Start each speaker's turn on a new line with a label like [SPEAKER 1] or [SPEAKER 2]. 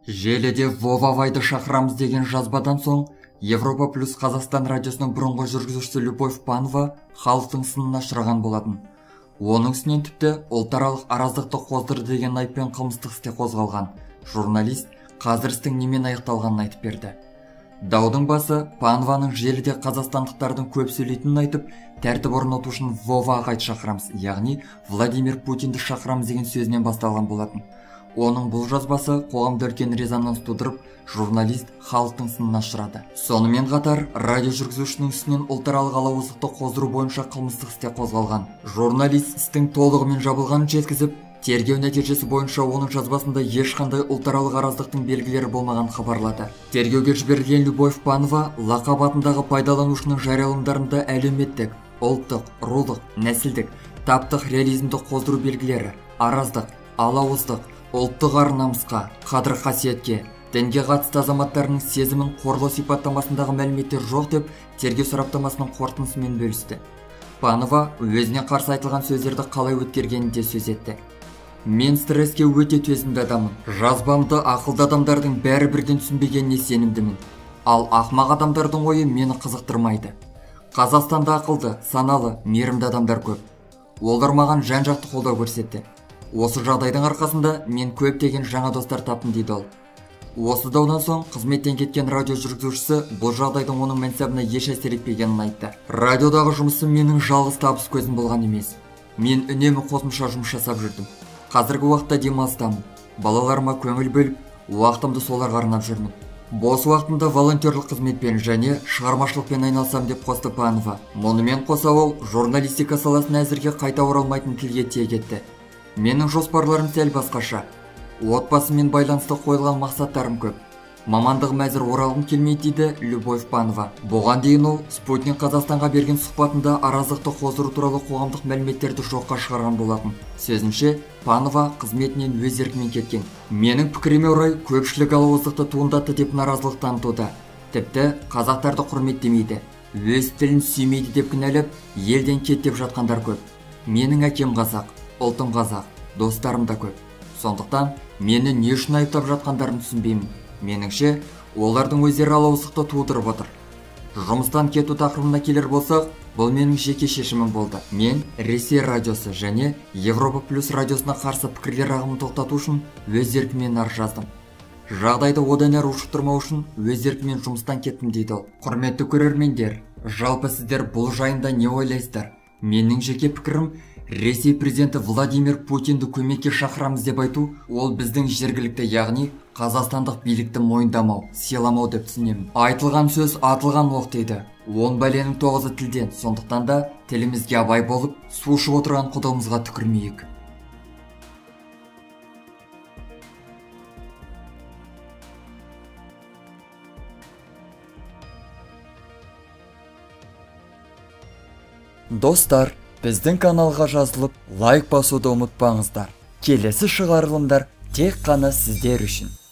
[SPEAKER 1] Желіде Вовавайды шақырамыз деген жазбадан соң Европа плюс Қазақстан радиосының бұрынғы жүргізушісі Любовь Панова халықтың сынына ұшыраған болатын. Оның үстінен тіпті ұлтаралық араздықты қоздырды деген айыппен қылмыстық істе қозғалған. Журналист қазір істің немен аяқталғанын айтып берді. Даудың басы Панованың желіде қазақстандықтардың көп сөйлейтінін айтып, тәртіп орнату үшін Вова ағайды шақырамыз, яғни Владимир Путинді шақырамыз деген сөзінен басталған болатын. Оның бұл жазбасы қоғамда үлкен резонанс тудырып, журналист халықтың сынына ұшырады. Сонымен қатар, радио жүргізушінің үстінен ұлтаралық алауыздықты қоздыру бойынша қылмыстық істе қозғалған. Журналист істің толығымен жабылғанын жеткізіп, тергеу нәтижесі бойынша оның жазбасында ешқандай ұлтаралық араздықтың белгілері болмаған хабарлады. Тергеуге жіберілген Любовь Панова лақап атындағы пайдаланушының жарияланымдарында әлеуметтік, ұлттық, рулық, нәсілдік, таптық реализмді қоздыру белгілері, араздық, алауыздық, ұлттық ар-намысқа, қадір-қасиетке, дінге қатысты азаматтарының сезімін қорлау сипаттамасындағы мәліметтер жоқ деп тергеу сараптамасының қорытындысымен бөлісті. Панова өзіне қарсы айтылған сөздерді қалай өткергенін де сөз етті. Мен стресске өте төзімді адамын. Жазбамды ақылды адамдардың бәрі бірден түсінбегеніне сенімдімін. Ал ақымақ адамдардың ойы мені қызықтырмайды. Қазақстанда ақылды, саналы, мейірімді адамдар көп. Олар маған жан-жақты қолдау көрсетті. Осы жағдайдың арқасында мен көптеген жаңа достар таптым дейді ол. Осы даудан соң қызметтен кеткен радио жүргізушісі бұл жағдайдың оның мәнсабына еш әсер етпегенін айтты. Радиодағы жұмысым менің жалғыз табыс көзім болған емес. Мен үнемі қосымша жұмыс жасап жүрдім. Қазіргі уақытта демалыстамын. Балаларыма көңіл бөліп, уақытымды соларға арнап жүрмін. Бос уақытымда волонтерлік қызметпен және шығармашылықпен айналысам деп қосты Панова. Мұнымен қоса ол журналистика саласына әзірге қайта оралмайтын тілге тиек етті. Менің жоспарларым сәл басқаша. Отбасымен байланысты қойылған мақсаттарым көп. Мамандығым әзір оралғым келмейді дейді Любовь Панова. Бұған дейін ол Спутник Қазақстанға берген сұхбатында араздықты қоздыру туралы қоғамдық мәліметтерді жоққа шығарған болатын. Сөзінше, Панова қызметінен өз еркімен кеткен. Менің пікіріме орай көпшілік алауыздықты туындатты деп наразылық танытуда. Тіпті қазақтарды құрметтемейді, өз тілін сүймейді деп кінәлап, елден кет деп жатқандар көп. Менің әкем қазақ, ұлтым қазақ, достарым да көп. Сондықтан мені не үшін айыптап жатқандарын түсінбеймін. Меніңше, олардың өздері алауыздықты тудырып отыр. Жұмыстан кету тақырыбына келер болсақ, бұл менің жеке шешімім болды. Мен Ресей радиосы және Европа плюс радиосына қарсы пікірлер ағымын тоқтату үшін өз еркіммен арыз жаздым. Жағдайды одан әрі ушықтырмау үшін өз еркіммен жұмыстан кеттім дейді ол. Құрметті көрермендер, жалпы сіздер бұл жайында не ойлайсыздар? Менің жеке пікірім, Ресей президенті Владимир Путинді көмекке шақырамыз деп айту, ол біздің жергілікті, яғни қазақстандық билікті мойындамау, сыйламау деп түсінемін. Айтылған сөз атылған оқ дейді. 10 бәленің 9-ы тілден, сондықтан да тілімізге абай болып, су ішіп отырған құдығымызға түкірмейік. Достар, біздің каналға жазылып, лайк басуды ұмытпаңыздар. Келесі шығарылымдар тек қана сіздер үшін.